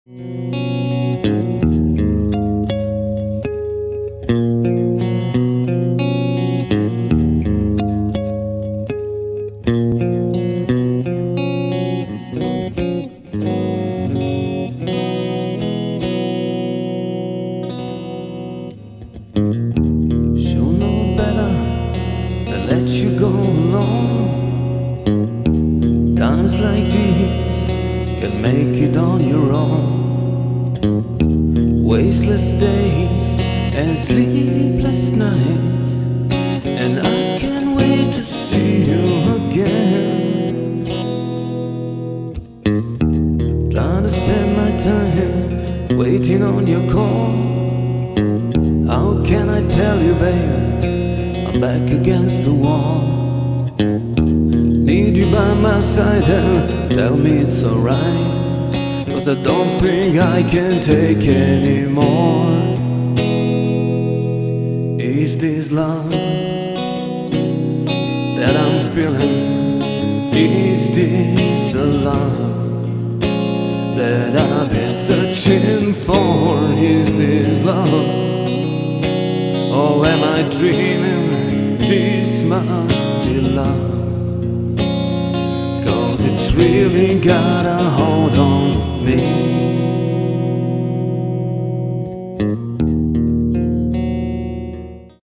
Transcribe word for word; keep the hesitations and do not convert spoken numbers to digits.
She'll know better than let you go alone. Times like these can make it on your own. Wasteless days and sleepless nights, and I can't wait to see you again. Trying to spend my time waiting on your call. How can I tell you, baby, I'm back against the wall. Need you by my side and tell me it's alright, 'cause I don't think I can take anymore. Is this love that I'm feeling? Is this the love that I've been searching for? Is this love? Or am I dreaming? This must be love, 'cause it's really got a hold on me.